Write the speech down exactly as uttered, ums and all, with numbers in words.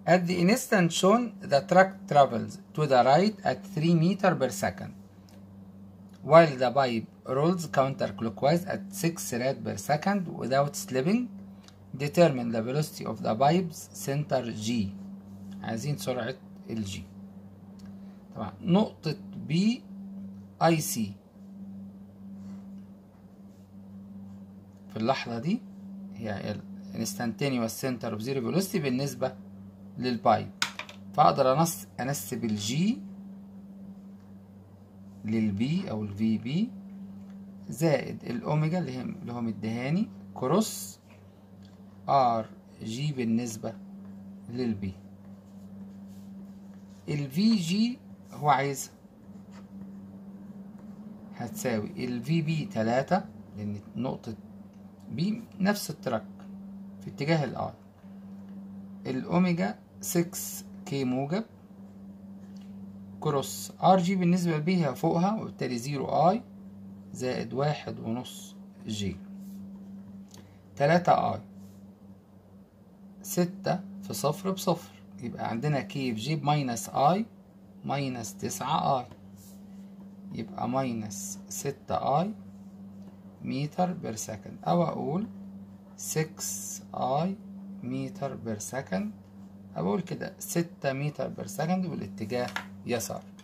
At the instant shown, the truck travels to the right at three meters per second, while the pipe rolls counterclockwise at six rad per second without slipping. Determine the velocity of the pipe's center G. عايزين سرعة ال G. طبعا نقطة B I C في اللحظة دي هي ال instantaneous center of zero velocity بالنسبة للبايب، فأقدر أنص أنسب ال G لل B أو ال في بي زائد الأوميجا اللي هي اللي هو مديهاني كروس ار جي بالنسبة للبي. الفي جي هو عايزها هتساوي الفي بي تلاتة، لأن نقطة بي نفس التراك في اتجاه الار، الأوميجا ستة كي موجب كروس ار جي بالنسبة لبي هي فوقها، وبالتالي زيرو اي زائد واحد ونص جي. تلاتة اي ستة في صفر بصفر، يبقى عندنا كي في جي بماينس اي ماينس تسعة اي، يبقى ماينس ستة اي متر بير سكند، او اقول ستة اي متر بير سكند، او اقول كده ستة متر بير سكند والاتجاه يسار.